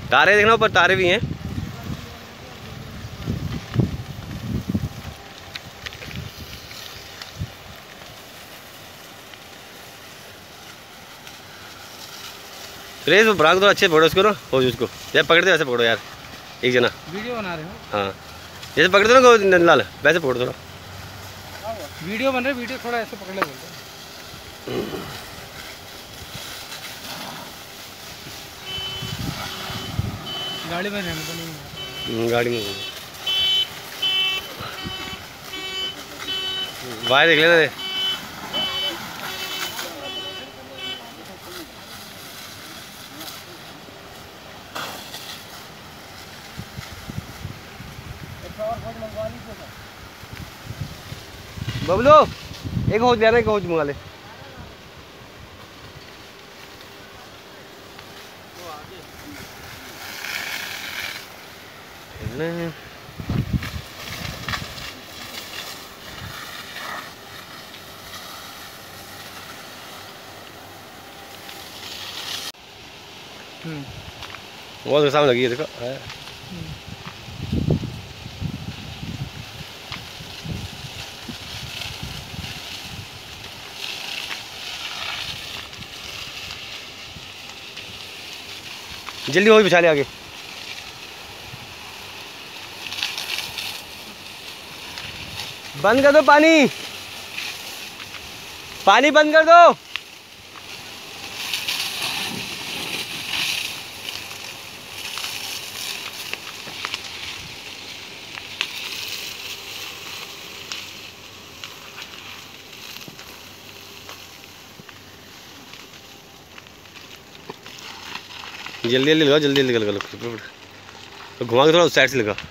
तारे देखना, ऊपर तारे भी हैं। रेस वो ब्रांक थोड़ा अच्छे पकड़ो उसको ना, हो उसको जैसे पकड़ते वैसे पकड़ो यार, एक जना वीडियो बना रहे हो। हाँ जैसे पकड़ते ना नंदलाल वैसे पकड़ो थोड़ा। वीडियो बन रहा है, वीडियो थोड़ा ऐसे पकड़ ले बोलते। गाड़ी में रहने तो नहीं, गाड़ी में बाहर देख लेना दे। बबलू एक होच लेना, एक होच मंगा ले। वो तो सामने लगी है देखो। जल्दी हो बिछा ले आगे। बंद कर दो पानी, पानी बंद कर दो। जल्दी जल्दी लगा, जल्दी जल्दी लगा, तो घुमा के थोड़ा उस साइड से लगा।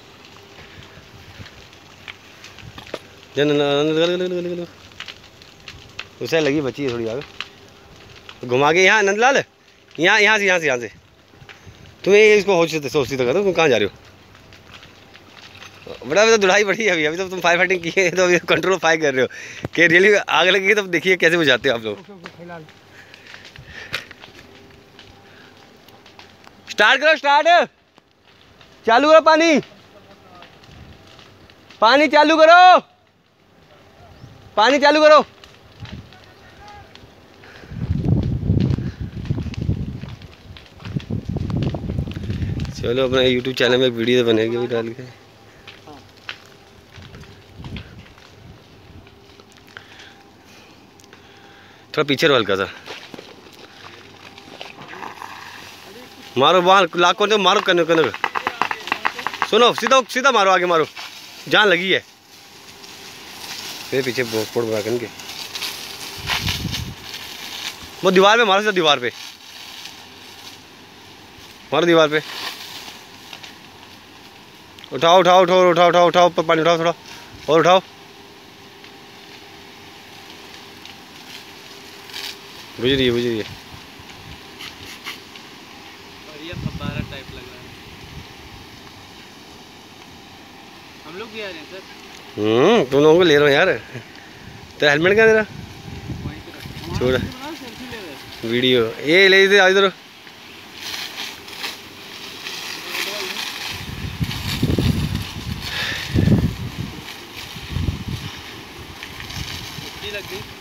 उस साइड लगी, बची है थोड़ी आगे। घुमा के यहाँ नंदलाल, यहाँ से तुम्हें इसको सोचती तो तुम कहाँ जा रहे हो? बड़ा तो दुढ़ाई बढ़ी है अभी तो तुम फायर फाइटिंग किए तो अभी कंट्रोल फायर कर रहे हो कि रियली आग लगेगी तब देखिए कैसे बुझाते हो आप लोग। स्टार्ट करो, स्टार्ट चालू करो, पानी चालू करो, पानी चालू करो। चलो अपना YouTube चैनल में एक वीडियो बनेगी अभी डाल के। थोड़ा पीछे रो हल्का सा, मारो वहाँ लाख को मारो, कन सुनो सीधा मारो, आगे मारो, जान लगी है। फिर पीछे फोड़ बना के वो दीवार पे मारो, सीधा दीवार पे मारो, दीवार पे। उठाओ पानी उठाओ थोड़ा और उठाओ। बुझ रही है। ये फब्बारा टाइप लग रहा है। हम लोग भी आ रहे हैं सर। तुम लोगों को ले रहा हूँ यार। तेरा हेलमेट क्या तेरा? छोड़ वीडियो ये ले इधर। लग गई।